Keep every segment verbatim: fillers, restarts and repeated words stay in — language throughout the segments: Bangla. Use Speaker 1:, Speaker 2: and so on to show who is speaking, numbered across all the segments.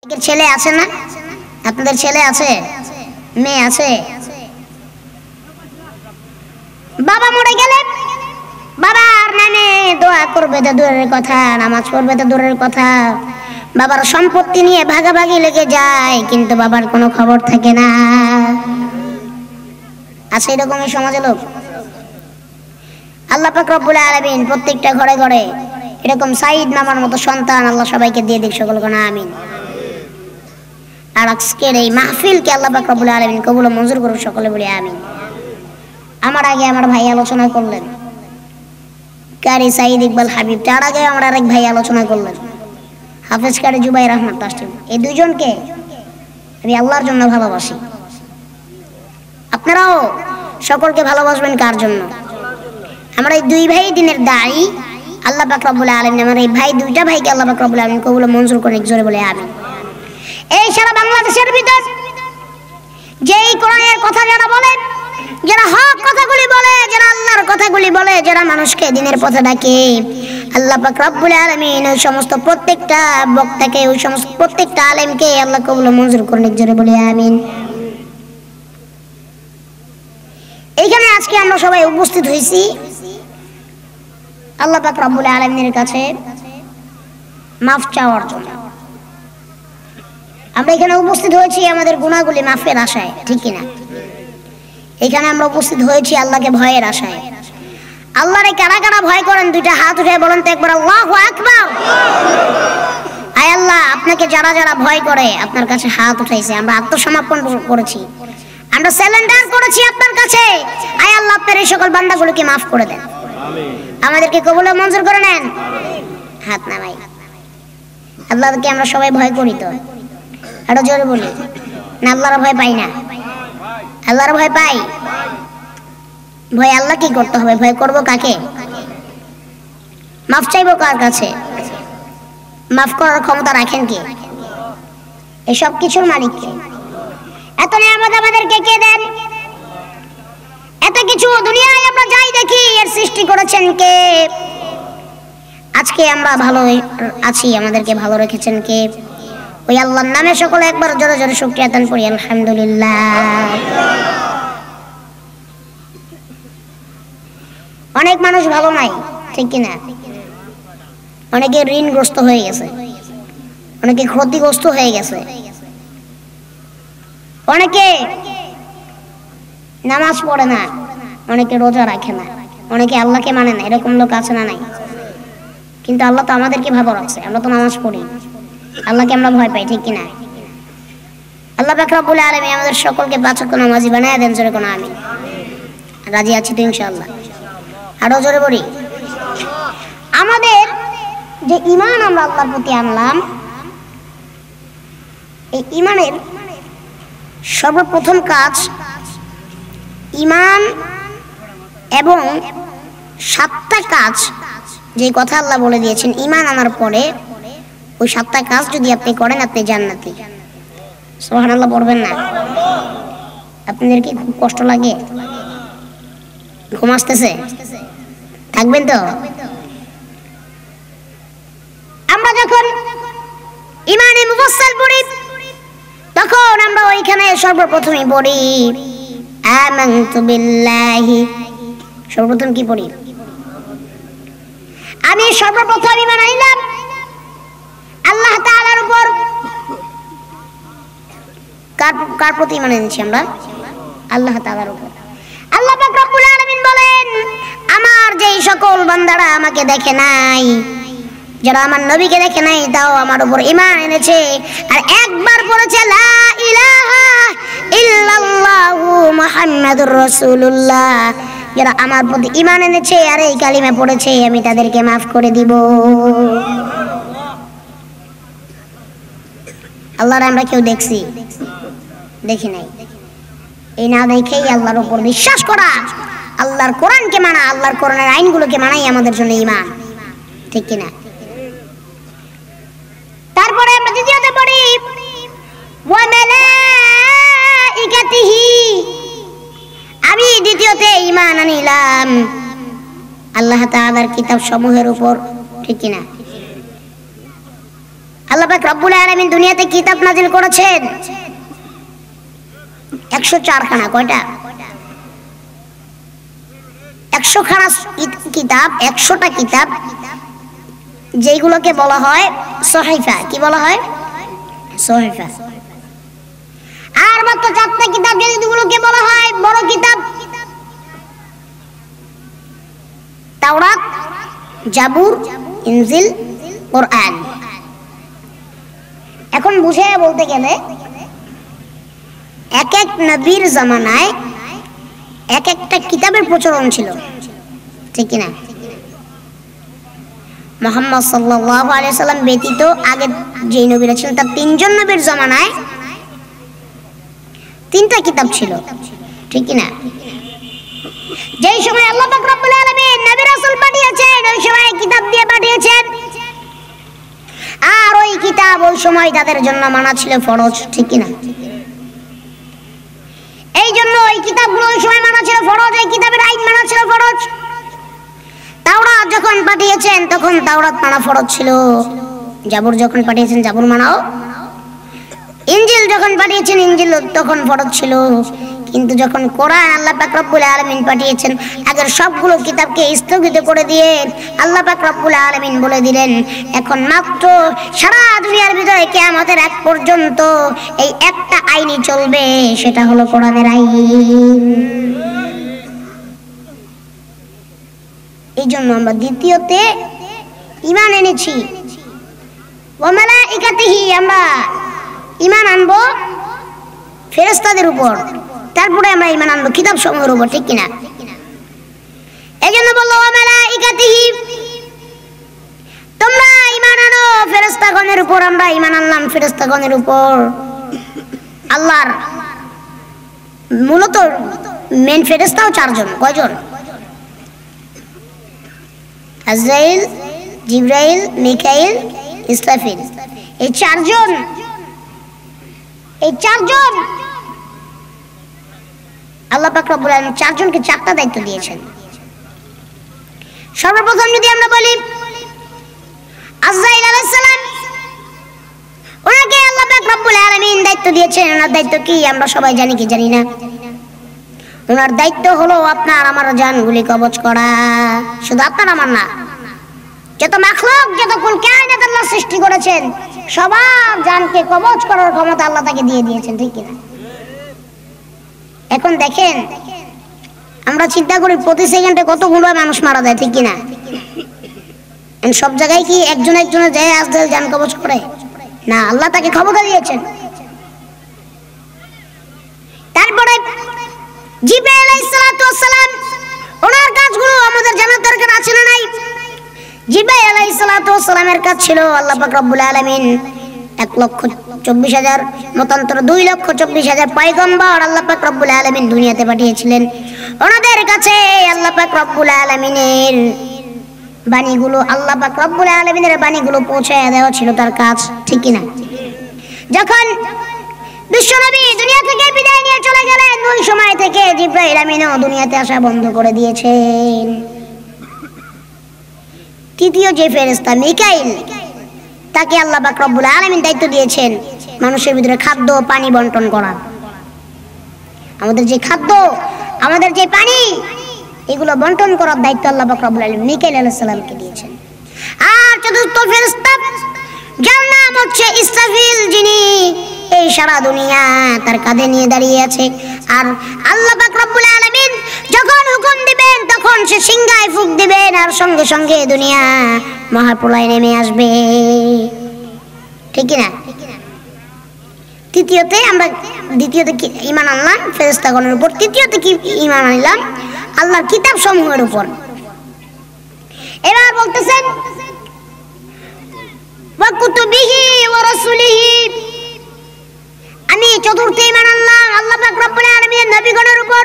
Speaker 1: ছেলে আছে না? আপনাদের ছেলে আছে, মেয়ে আছে? বাবা মরে গেলে বাবার নামে দোয়া করবে তো দূরের কথা, নামাজ পড়বে তো দূরের কথা, বাবার সম্পত্তি নিয়ে ভাগাভাগি লেগে যায়, কিন্তু বাবার কোনো খবর থাকে না। আছে এরকম এই সমাজে লোক? আল্লাহ পাক রব্বুল আলামিন প্রত্যেকটা ঘরে ঘরে এরকম সাইদ মামার মতো সন্তান আল্লাহ সবাইকে দিয়ে দিক, সকল কোন আমিন। আর আজকের এই মাহফিলকে আল্লাহ পাক রব্বুল আলামিন কবুল ও মঞ্জুর করুন, সকলে বলি আমিন। আমার আগে আমার ভাই আলোচনা করলেন, কারি সাইদ ইকবাল হাবিব। তার আগে আমার আরেক ভাই আলোচনা করলেন, হাফেজ কারি জুবাইর আহমদ তাসলিম। এই দুইজনকে আমি আল্লাহর জন্য ভালোবাসি। আপনারাও সকলকে ভালোবাসবেন কার জন্য? আমরা এই দুই ভাই দিনের দায়ী। আল্লাহ পাক রব্বুল আলামিন আমার এই ভাই দুইটা ভাইকে আল্লাহ পাক রব্বুল আলামিন কবুল ও মঞ্জুর করেন, জোরে বলে আমিন। এই সারা বাংলাদেশের ভিতর যেই কোরআনের কথা যারা বলে, যারা হক কথাগুলি বলে, যারা আল্লাহর কথাগুলি বলে, যারা মানুষকে দ্বীনের পথে ডাকে, আল্লাহ পাক রব্বুল আলামিন ওই সমস্ত প্রত্যেকটা বক্তাকে, ওই সমস্ত প্রত্যেকটা আলেমকে আল্লাহ কবুল ও মঞ্জুর করেন, জোরে বলে আমিন। এইখানে আজকে আমরা সবাই উপস্থিত হয়েছি আল্লাহ পাক রব্বুল আলামিনের কাছে মাফ চাওয়ার জন্য। আমরা এখানে উপস্থিত হয়েছি আমাদের গুনাহগুলি মাফের আশায়, ঠিক কিনা? এখানে আমরা উপস্থিত হয়েছি আল্লাহকে ভয়ের আশায়। আল্লাহরে কারা কারা ভয় করেন? দুইটা হাত উঠে বলেন তো একবার আল্লাহু আকবার। আয় আল্লাহ, আপনাকে যারা যারা ভয় করে আপনার কাছে হাত উঠাইছে, আমরা আত্মসমর্পণ করেছি, আমরা সারেন্ডার করেছি আপনার কাছে। আয় আল্লাহ, আপনার এই সকল বান্দাগুলোকে মাফ করে দেন, আমাদেরকে কবুল ও মঞ্জুর করে নেন। হাত নামাই। আল্লাহকে আমরা সবাই ভয় করি তো? আরো জোরে বলি না, আল্লাহর ভয় পাই না? আল্লাহর ভয় পাই। ভয় আল্লাহ কি করতে হবে? ভয় করব কাকে? মাফ চাইবো কার কাছে? মাফ করার ক্ষমতা রাখেন কে? এসব কিছুর মালিক কে? এত নিয়ামত আমাদেরকে কে দেন? এত কিছু দুনিয়ায় আমরা যাই দেখি, এর সৃষ্টি করেছেন কে? আজকে আমরা ভালো আছি, আমাদেরকে ভালো রেখেছেন কে? ওই আল্লাহর নামে সকলে একবার জোরে জোরে শুকরিয়া আদান করি, আলহামদুলিল্লাহ। অনেক মানুষ ভালো নাই, ঠিক কিনা? অনেকে ঋণগ্রস্ত হয়ে গেছে, অনেকে ক্ষতিগ্রস্ত হয়ে গেছে, অনেকে নামাজ পড়ে না, অনেকে রোজা রাখে না, অনেকে আল্লাহকে মানে না। এরকম লোক আছে না নাই? কিন্তু আল্লাহ তো আমাদেরকে ভালো রাখছে, আমরা তো নামাজ পড়ি, আল্লাহকে আমরা ভয় পাই, ঠিক কিনা? আল্লাহ পাক রব্বুল আলামিন আমাদের সকলকে পাঁচ ওয়াক্ত নামাজি বানায় দেন, জোরে কোন আমিন। রাজি আছি তো ইনশাআল্লাহ? আরো জোরে বলি। আমাদের যে ঈমান আমরা আল্লাহর প্রতি আনলাম, এই ঈমানের সর্বপ্রথম কাজ ঈমান এবং সাতটা কাজ, যে কথা আল্লাহ বলে দিয়েছেন ঈমান আনার পরে ওই সাতটা কাজ যদি আপনি করেন আপনি জান্নাতি। সুবহানাল্লাহ পড়বেন না? আপনাদের কি খুব কষ্ট লাগে? ঘুম আসতেছে? থাকবেন তো? আমরা যখন ঈমানে মুফাসসাল পড়ি তখন আমরা ওইখানে সর্বপ্রথমই পড়ি আমানতু বিল্লাহি। সর্বপ্রথম কি পড়ি? আমি সর্বপ্রথম ঈমান আনলাম আল্লাহ তাআলার উপর। কার কার প্রতি ঈমান এনেছি আমরা? আল্লাহ তাআলার উপর। আল্লাহ পাক রব্বুল আলামিন বলেন, আমার যেই সকল বান্দারা আমাকে দেখে নাই, যারা আমার নবীকে দেখে নাই, তাও আমার উপর ঈমান এনেছে আর একবার পড়েছে লা ইলাহা ইল্লাল্লাহু মুহাম্মাদুর রাসূলুল্লাহ, যারা আমার প্রতি ঈমান এনেছে আর এই কালিমা পড়েছে, আমি তাদেরকে মাফ করে দিব। আল্লাহর আমরা কেউ দেখছি? দেখি নাই। এই না দেখেই আল্লাহর উপর বিশ্বাস করা, আল্লাহর কোরআনকে মানা, আল্লাহর কোরআনের আইনগুলোকে মানাই আমাদের জন্য ঈমান, ঠিক কিনা? তারপরে আমরা দ্বিতীয়তে পড়ি ওয়া মালাইকাতিহি। আমি দ্বিতীয়তে ঈমান আনিলাম আল্লাহ তাআলার কিতাব সমূহের উপর, ঠিক কিনা? আল্লাহ পাক রব্বুল রব্বুল আলামিন দুনিয়াতে কিতাব নাজিল করেছেন একশো চার খানা। কয়টা? একশো খানা কিতাব, একশোটা কিতাব, যেগুলোকে বলা হয় সহিফা। কি বলা হয়? সহিফা। আর মাত্র চারটা কিতাব, যেগুলোকে বলা হয় বড় কিতাব, তাওরাত, জাবুর, ইনজিল, কোরআন। এখন বুঝে বলতে গেলে এক এক নবীর জামানায় এক একটা কিতাবের প্রচলন ছিল, ঠিক কিনা? মুহাম্মদ সাল্লাল্লাহু আলাইহি সাল্লাম ব্যতীত আগে যে নবীরা ছিলেন তার তিনজন নবীর জামানায় তিনটা কিতাব ছিল, ঠিক কিনা? যেই সময় আল্লাহ পাক রব্বুল আলামিন নবী রাসূল পাঠিয়েছেন ওই সময় কিতাব দিয়ে পাঠিয়েছেন, আর ওই কিতাব ওই সময় তাদের জন্য মানা ছিল ফরজ, ঠিক কিনা? এই জন্য ওই কিতাবগুলো ওই সময় মানা ছিল ফরজ, এই কিতাবের আইন মানা ছিল ফরজ। তাওরাত যখন পাঠিয়েছেন তখন তাওরাত মানা ফরজ ছিল, জাবুর যখন পাঠিয়েছেন জাবুর মানাও, ইনজিল যখন পাঠিয়েছেন ইনজিল তখন ফরজ ছিল। কিন্তু যখন কোরআন আল্লাহ পাক রব্বুল আলামিন পাঠিয়েছেন, আগের সবগুলো কিতাবকে স্থগিত করে দিয়ে আল্লাহ পাক রব্বুল আলামিন বলে দিলেন এখন মাত্র সারা দুনিয়ার ভিতরে কিয়ামতের আগ পর্যন্ত এই একটা আইনই চলবে, সেটা হলো কোরআনের আইন। এই জন্য আমরা দ্বিতীয়তে ঈমান এনেছি, ওয়া মালাইকাতিহি, আমরা ঈমান আনবো ফেরেশতাদের উপর, তারপরে আমরা ঈমান আনবো কিতাব সমূহের উপর, ঠিক কিনা? এই জন্য বললো ওয়া মালাইকাতিহি, তোমরা ঈমান আনো ফেরেশতাগণের উপর। আমরা ঈমান আনলাম ফেরেশতাগণের উপর। আল্লাহর মূলত মেন ফেরেশতাও চারজন। কয়জন? আজরাইল, জিবরাইল, মিকাইল, ইসরাফিল। এই চারজন এই চারজন আল্লাহ পাক রব্বুল আলামিন চারজনকে চারটা দায়িত্ব দিয়েছেন। সর্বপ্রথম যদি আমরা বলি আজরাইল আলাইহিস সালাম, ওনাকে আল্লাহ পাক রব্বুল আলামিন দায়িত্ব দিয়েছেন। ওনার দায়িত্ব কি আমরা সবাই জানি কি জানি না? ওনার দায়িত্ব হলো আপনার আমার জানগুলি কবজ করা। শুধু আপনার আমার না, যত মাখলুক, যত কুল কায়নাত আল্লাহ সৃষ্টি করেছেন সবার জানকে কবজ করার ক্ষমতা আল্লাহ তাকে দিয়ে দিয়েছেন, ঠিক কিনা? এখন দেখেন আমরা চিন্তা করি প্রতি সেকেন্ডে কত গুণা মানুষ মারা যায়, ঠিক কিনা? সব জায়গায় কি একজন একজনের যায় আজরাইল জান কবজ করে? না, আল্লাহ তাকে ক্ষমতা দিয়েছেন। তারপরে জিবরাইল আলাইহিস সালাতু ওয়াস সালাম, ওনার কাজগুলো আমাদের জানার দরকার আছে না নাই? জিবরাইল আলাইহিস সালাতু ওয়াস সালামের কাজ ছিল আল্লাহ পাক রব্বুল আলামিন এক লক্ষ চব্বিশ হাজার মতান্তর দুই লক্ষ চব্বিশ হাজার পয়গম্বর আল্লাহ পাক রব্বুল আলামিন দুনিয়াতে পাঠিয়েছিলেন। ওনাদের কাছে আল্লাহ পাক রব্বুল আলামিনের বাণীগুলো আল্লাহ পাক রব্বুল আলামিনের বাণীগুলো পৌঁছায় দেওয়া ছিল তার কাজ, ঠিক কিনা? যখন বিশ্বনবী দুনিয়া থেকে বিদায় নিয়ে চলে গেলেন ওই সময় থেকে জিবরাইল আমিনও দুনিয়াতে আসা বন্ধ করে দিয়েছেন। তৃতীয় যে ফেরেশতা মিকাইল, তাকে আল্লাহ পাক রব্বুল আলামিন দায়িত্ব দিয়েছেন মানুষের ভিতরে খাদ্য পানি বন্টন করা। আমাদের যে খাদ্য, আমাদের যে পানি, এগুলো বন্টন করার দায়িত্ব আল্লাহ পাক রব্বুল আলামিন মিকাইল আলাইহিস সালামকে দিয়েছেন। আর চতুর্থ ফেরেশতা যার নাম হচ্ছে ইসরাফিল, যিনি এই সারা দুনিয়া তার কাঁধে নিয়ে দাঁড়িয়ে আছে। আর আল্লাহ পাক রব্বুল আলামিন যখন হুকুম দিবেন তখন সে সিংহায় ফুঁক দিবেন আর সঙ্গে সঙ্গে দুনিয়া মহাপ্রলয় নেমে আসবে, ঠিক কিনা? তৃতীয়তে আমরা দ্বিতীয়তে কি ঈমান আনলাম ফেরেশতাগণের উপর, তৃতীয়তে কি ঈমান আনলাম আল্লাহর কিতাব সমূহের উপর। এবার বলতেছেন ওয়া কুতুবিহি ওয়া রাসূলিহি, আমি চতুর্থ ঈমান আনলাম আল্লাহ পাক রব্বুল আলামিনের নবীগণের উপর।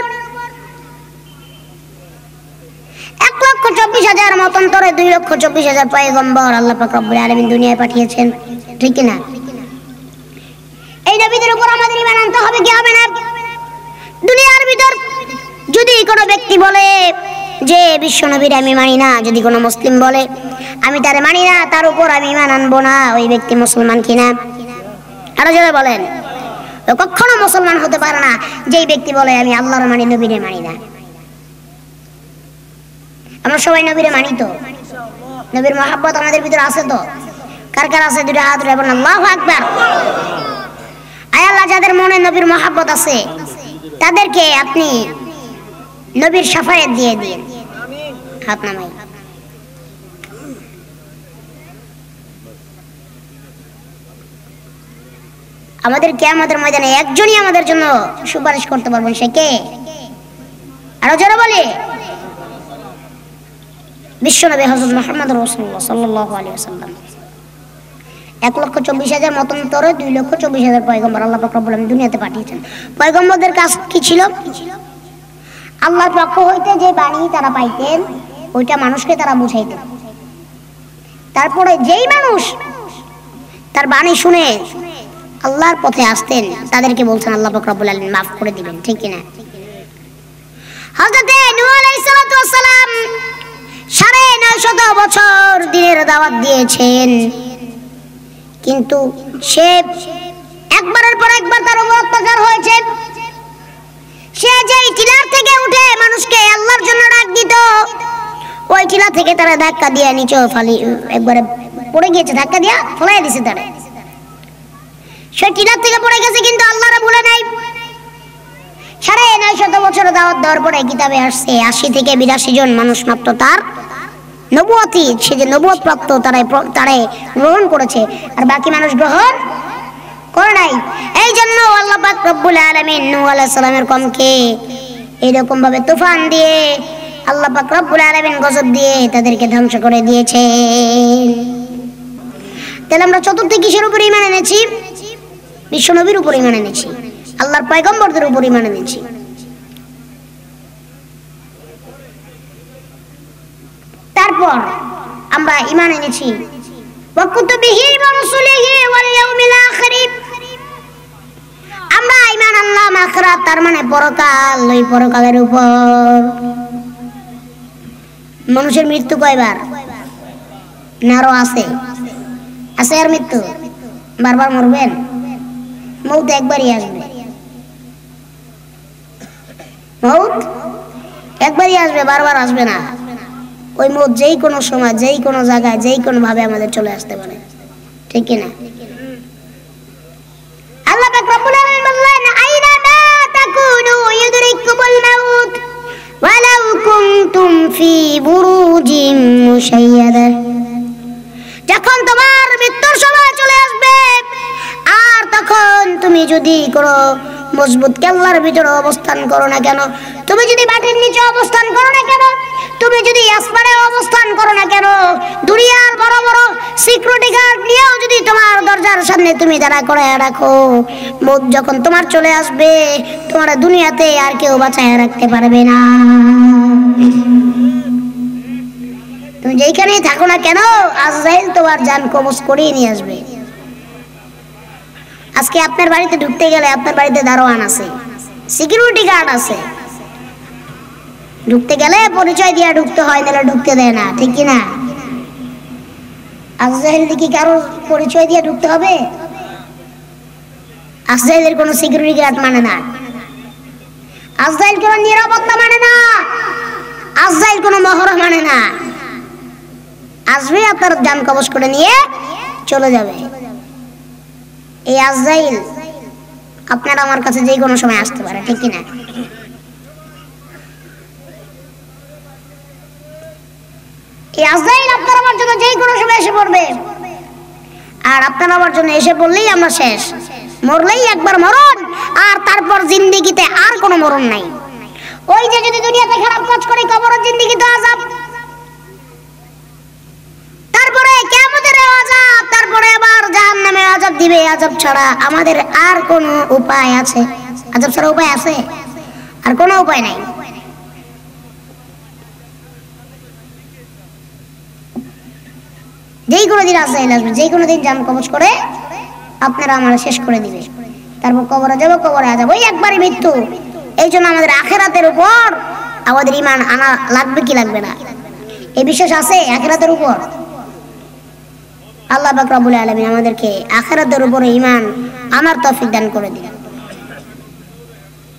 Speaker 1: এক লক্ষ চব্বিশ হাজার মতান্তরে দুই লক্ষ চব্বিশ হাজার পয়গম্বর আল্লাহ পাক রব্বুল আলামিন দুনিয়ায় পাঠিয়েছেন, ঠিক কিনা? এই নবীদের উপর আমাদের ঈমান আনতে হবে কি হবে না? দুনিয়ার ভিতর যদি কোনো ব্যক্তি বলে যে বিশ্ব নবীর আমি মানি না, যদি কোনো মুসলিম বলে আমি তারে মানি না, তার উপর আমি ঈমান আনবো না, ওই ব্যক্তি মুসলমান কিনা? আরো জোরে বলেন। কখনো মুসলমান হতে পারে না যেই ব্যক্তি বলে আমি আল্লাহর মানি নবীরে মানি না। আমরা সবাই নবীরে মানি তো? নবীর মহব্বত আমাদের ভিতরে আছে তো? কার কার আছে দুটো হাত উঠে বলেন আল্লাহু আকবার। আয় আল্লাহ, যাদের মনে নবীর মহব্বত আছে তাদেরকে আপনি নবীর শাফায়াত দিয়ে দিন। হাত নামাই। আমাদের কিয়ামতের ময়দানে একজনই আমাদের জন্য সুপারিশ করতে পারবেন, সে কে? আরো জোরে বলি। বিশ্বনবী হযরত মুহাম্মদ রাসূলুল্লাহ সাল্লাল্লাহু আলাইহি ওয়াসাল্লাম। এক লক্ষ চব্বিশ হাজার মতান্তরে দুই লক্ষ চব্বিশ হাজার পয়গম্বর আল্লাহ পাক রব্বুল আলামিন দুনিয়াতে পাঠিয়েছেন। পয়গম্বরদের কাজ কি ছিল? আল্লাহর পক্ষ হইতে যে বাণী তারা পাইতেন ওইটা মানুষকে তারা বুঝাইতেন। তারপরে যেই মানুষ তার বাণী শুনে আল্লাহর পথে আসতেন তাদেরকে বলছেন আল্লাহ পাক রব্বুল আলামিন মাফ করে দিবেন, ঠিক কি না? হযরত নূহ আলাইহিস সালাতু ওয়াস সালাম সাড়ে নয় শত বছর দিনের দাওয়াত দিয়েছেন, কিন্তু সে একবারের পর একবার তার উপর অত্যাচার হয়েছে। সে যেই টিলার থেকে উঠে মানুষকে আল্লাহর জন্য ডাক দিত, ওই টিলা থেকে তারা ধাক্কা দিয়ে নিচে ফালি একবারে পড়ে গিয়েছে, ধাক্কা দিয়ে ফলাই দিয়েছে তারা। সে টিলার থেকে পড়ে গেছে কিন্তু আল্লাহরে ভুলে নাই। সাড়ে নয় শত বছর দাওয়াত দেওয়ার পরে কিতাবে আসছে আশি থেকে বিরাশি জন মানুষ মাত্র তার নবুয়তি, সে যে নবুয়ত প্রাপ্ত তারাই তারাই গ্রহণ করেছে, আর বাকি মানুষ গ্রহণ করে নাই। এই জন্য আল্লাহ পাক রব্বুল আলামিন নূহ আলাইহিস সালামের কওমকে এরকম ভাবে তুফান দিয়ে আল্লাহ পাক রব্বুল আলামিন গজব দিয়ে তাদেরকে ধ্বংস করে দিয়েছে। তাহলে আমরা চতুর্থ কিসের উপর ঈমান এনেছি? বিশ্ব নবীর উপর ঈমান এনেছি, আল্লাহর পয়গম্বরদের উপর ঈমান এনেছি। তারপর আমরা ঈমান এনেছি ওয়া কুতুবিহি ওয়া রাসূলিহি ওয়াল ইয়াউমিল আখির। আমরা ঈমান আনলাম আখিরাত, তার মানে পরকাল, ওই পরকালের উপর। মানুষের মৃত্যু কয়বার? নারো আছে আছে আর মৃত্যু বারবার মরবেন? মৌত একবারই আসবে, মৌত একবারই আসবে, বারবার আসবে না। ওই মৌত যেই কোনো সময় যেই কোনো জায়গায় যেই কোনো ভাবে আমাদের চলে আসতে পারে, ঠিক কি না? আল্লাহ পাক রব্বুল আলামিন বললেন আইনা মা তাকুনু ইউদরিকুমুল মাউত ওয়ালাউ কুনতুম ফি বুরুজিম মুশাইয়াদা। যখন তোমার মৃত্যুর সময় চলে আসবে আর তখন তুমি যদি কোনো মজবুত কেল্লার ভিতরে অবস্থান করো না কেন, তুমি যদি মাটির নিচে অবস্থান করো না কেন, তুমি যদি আসমানে অবস্থান করো না কেন, দুনিয়ার বড় বড় সিকিউরিটি গার্ড নিয়েও যদি তোমার দরজার সামনে তুমি দাঁড়া করে রাখো, মৌত যখন তোমার চলে আসবে তোমার দুনিয়াতে আর কেউ বাঁচায় রাখতে পারবে না। তুমি যেখানেই থাকো না কেন আজরাইল তোমার জান কবজ করেই নিয়ে আসবে। আজকে আপনার বাড়িতে ঢুকতে গেলে আপনার বাড়িতে দারোয়ান আছে, সিকিউরিটি গার্ড আছে, ঢুকতে গেলে পরিচয় দিয়ে ঢুকতে হয়, নাহলে ঢুকতে দেয় না, ঠিক কি না? আজরাইল কি কারো পরিচয় দিয়ে ঢুকতে হবে? আজরাইলের কোনো সিকিউরিটি গার্ড মানে না, আজরাইল কোনো নিরাপত্তা মানে না, আজরাইল কোনো মহড়া মানে না। আসবে আপনার জান কবজ করে নিয়ে চলে যাবে। এই আজরাইল আপনার আমার কাছে যে কোনো সময় আসতে পারে, ঠিক কি না? এই আজরাইল আপনার আমার জন্য যে কোনো সময় এসে পড়বে, আর আপনার আমার জন্য এসে পড়লেই আমরা শেষ, মরলেই একবার মরণ, আর তারপর জিন্দেগিতে আর কোনো মরণ নাই। ওই যে যদি দুনিয়াতে খারাপ কাজ করে কবরের জিন্দেগিতে আযাব, তারপরে কিয়ামতের আযাব, তারপরে আবার জাহান্নামে আযাব দিবে। আযাব ছাড়া আমাদের আর কোনো উপায় আছে? আযাব ছাড়া উপায় আছে? আর কোনো উপায় নাই। যেই কোনো দিন আজরাইল আসবে, যেই কোনো দিন জান কবজ করে আপনারা আমার শেষ করে দিবে, তারপর কবরে যাব, কবরে আযাব, ওই একবারই মৃত্যু। এই জন্য আমাদের আখিরাতের উপর আমাদের ঈমান আনা লাগবে কি লাগবে না? এই বিশ্বাস আছে আখিরাতের উপর? আল্লাহ পাক রব্বুল আলামিন আমাদেরকে আখিরাতের উপরে ঈমান আনার তৌফিক দান করে দিন।